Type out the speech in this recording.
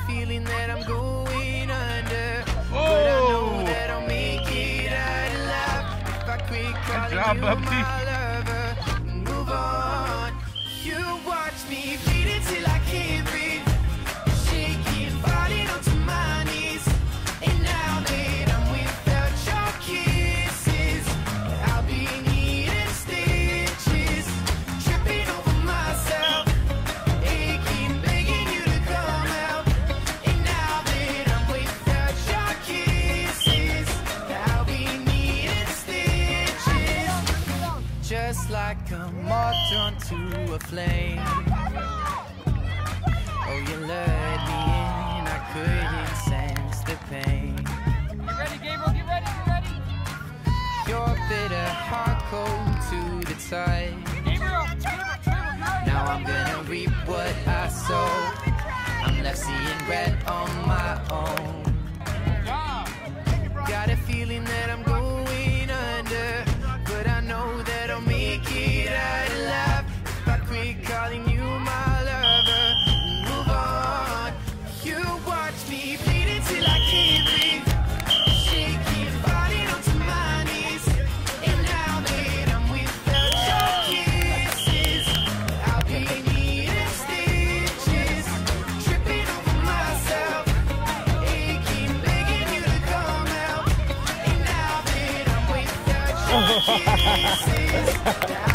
feeling that I'm going under, but I know that I'll make it out alive if I quit calling you my lover. Move on. You watch me bleed until I can't breathe, shaking, falling onto my knees. And now that I'm without your kisses, I'll be needing stitches, tripping over myself, aching, begging you to come out. And now that I'm without your kisses, I'll be needing stitches, just like a moth drawn to a flame. Oh, you lured me in, I couldn't sense the pain. Get ready, Gabriel, get ready, get ready. Your bitter heart cold to the touch. Gabriel, Now I'm gonna reap what I sow. I'm left seeing red on my own. Got a feeling that I'm going under, but I know that I'll make it out alive if I quit calling you my lover. Move on. You watch me bleed until I can't breathe, shaking, falling onto my knees. And now that I'm without your kisses, I'll be needing stitches, tripping over myself, aching, begging you to come out. And now that I'm without your kisses,